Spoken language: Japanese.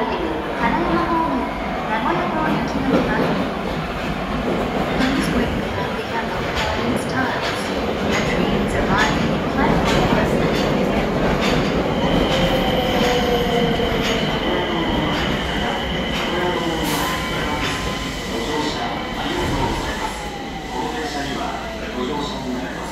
原山方面、名古屋と行きが出ます。Please wait behind the yellow train's ties. The train is arriving in platform list. ご乗車ありがとうございます。この電車にはご乗車になる